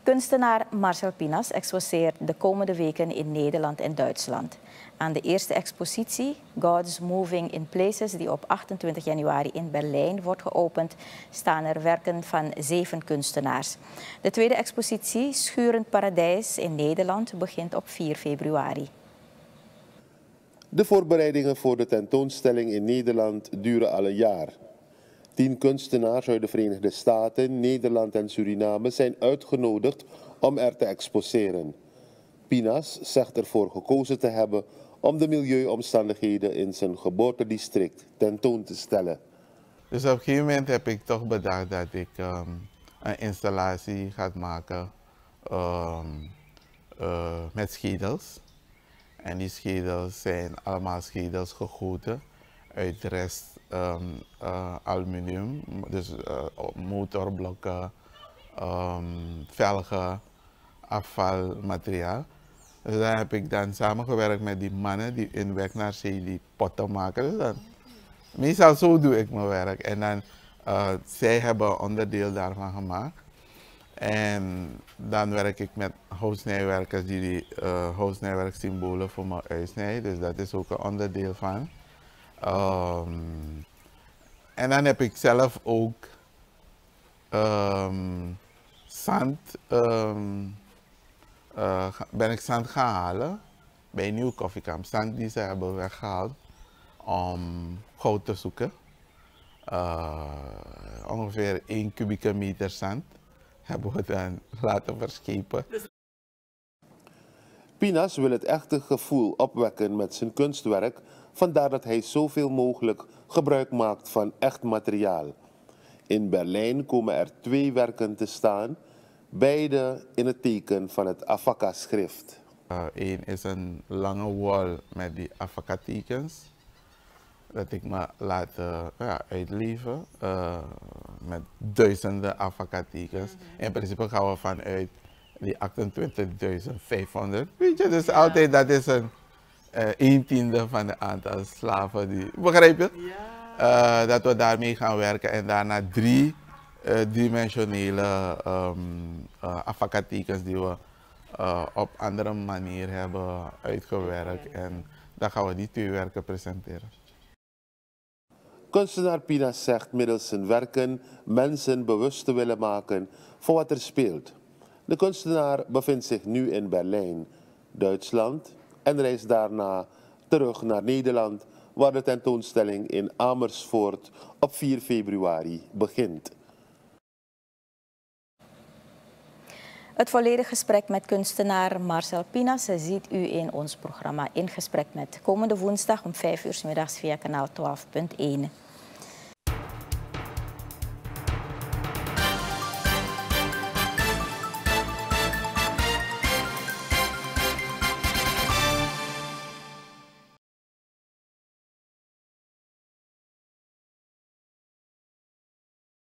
Kunstenaar Marcel Pinas exposeert de komende weken in Nederland en Duitsland. Aan de eerste expositie, God's Moving in Places, die op 28 januari in Berlijn wordt geopend, staan er werken van 7 kunstenaars. De tweede expositie, Schurend Paradijs in Nederland, begint op 4 februari. De voorbereidingen voor de tentoonstelling in Nederland duren al een jaar. 10 kunstenaars uit de Verenigde Staten, Nederland en Suriname zijn uitgenodigd om er te exposeren. Pinas zegt ervoor gekozen te hebben om de milieuomstandigheden in zijn geboortedistrict tentoon te stellen. Dus op een gegeven moment heb ik toch bedacht dat ik een installatie ga maken met schedels. En die schedels zijn allemaal schedels gegoten uit rest aluminium, dus motorblokken, velgen, afvalmateriaal. Dus daar heb ik dan samengewerkt met die mannen die in Weg naar Zee die potten maken. Dus dan, meestal zo doe ik mijn werk. En dan, zij hebben onderdeel daarvan gemaakt. En dan werk ik met houtsnijwerkers die houtsnijwerksymbolen voor me uitsnijden. Dus dat is ook een onderdeel van. En dan heb ik zelf ook zand, ben ik zand gaan halen bij een nieuw koffiekamp. Zand die ze hebben weggehaald om goud te zoeken. Ongeveer 1 kubieke meter zand hebben we dan laten verschepen. Pinas wil het echte gevoel opwekken met zijn kunstwerk, vandaar dat hij zoveel mogelijk gebruik maakt van echt materiaal. In Berlijn komen er 2 werken te staan, beide in het teken van het Afaka-schrift. Eén is een lange wall met die Afaka-tekens, dat ik me laat uitleven met duizenden Afaka-tekens. In principe gaan we vanuit die 28.500. Weet je, dus altijd dat is een 1/10 van het aantal slaven die, begrijp je? Ja. Dat we daarmee gaan werken en daarna 3 dimensionele Afaka-tekens die we op andere manier hebben uitgewerkt. En dan gaan we die 2 werken presenteren. Kunstenaar Pinas zegt middels zijn werken mensen bewust te willen maken van wat er speelt. De kunstenaar bevindt zich nu in Berlijn, Duitsland en reist daarna terug naar Nederland, waar de tentoonstelling in Amersfoort op 4 februari begint. Het volledige gesprek met kunstenaar Marcel Pinas ziet u in ons programma In Gesprek met, komende woensdag om 5 uur 's middags via kanaal 12.1.